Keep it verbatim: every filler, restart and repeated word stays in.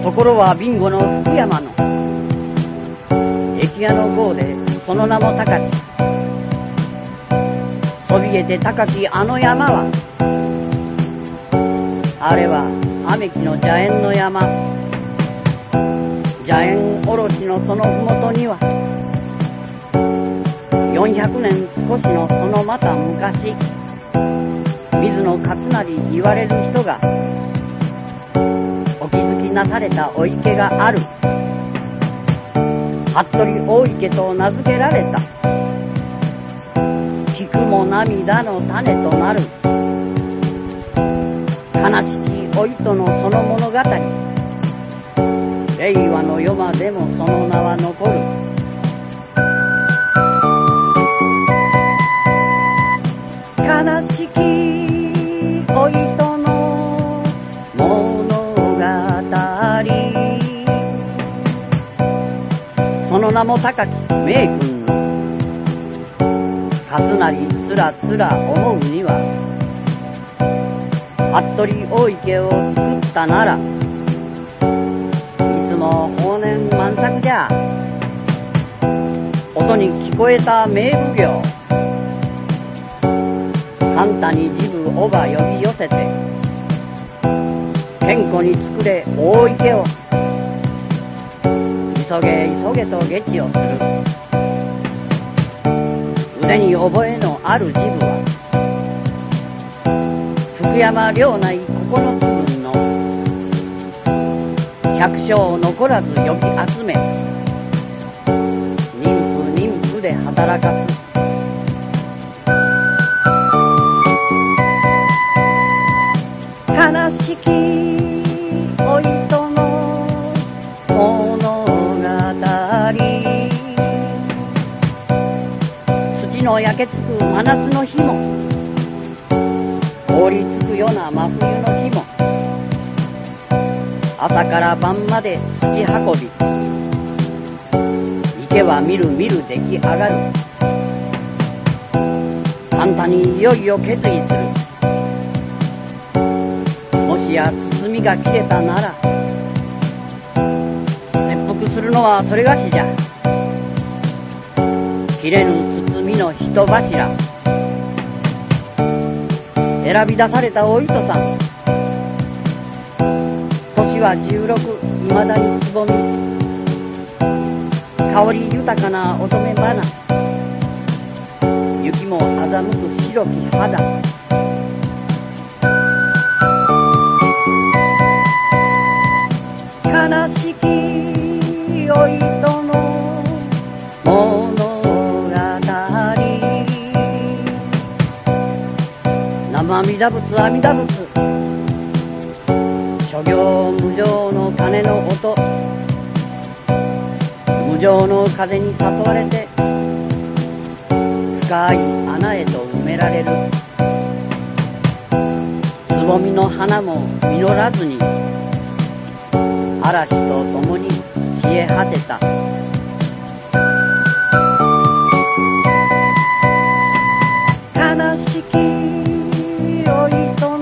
ところは備後の福山の駅屋の号でその名も高き、そびえて高きあの山は、あれは雨木の邪縁の山。邪縁おろしのそのふもとには、よんひゃくねん少しのそのまた昔、水野勝成言われる人がお気づきなされたお池がある。服部大池と名付けられた。菊も涙の種となる。悲しきお糸のその物語。令和の世までもその名は残る。悲しきお糸の物語。その名も高き名君の勝成つらつら思うには、服部大池を作ったなら、いつも往年満作じゃ。音に聞こえた名奉行、簡単に自分をば呼び寄せて、健康に作れ大池を、急げ急げと下知をする。腕に覚えのある自分は、福山領内九つ分の百姓残らず呼び集め、妊婦妊婦で働かす。悲しきお糸の物語。土の焼けつく真夏の日も、凍りつくような真冬の日も、朝から晩まで土運び、池はみるみる出来上がる。簡単にいよいよ決意する。もしや包みが切れたなら、切腹するのはそれがしじゃ。切れぬ包みの人柱、選び出されたお糸さん。年は十六、いまだにつぼみ。香り豊かな乙女花。雪も欺く白き肌。悲しきお糸の物語。生阿弥陀仏阿弥陀仏。諸行無常の鐘の音。無常の風に誘われて、深い穴へと埋められる。つぼみの花も実らずに、嵐と共に消え果てた。悲しきお糸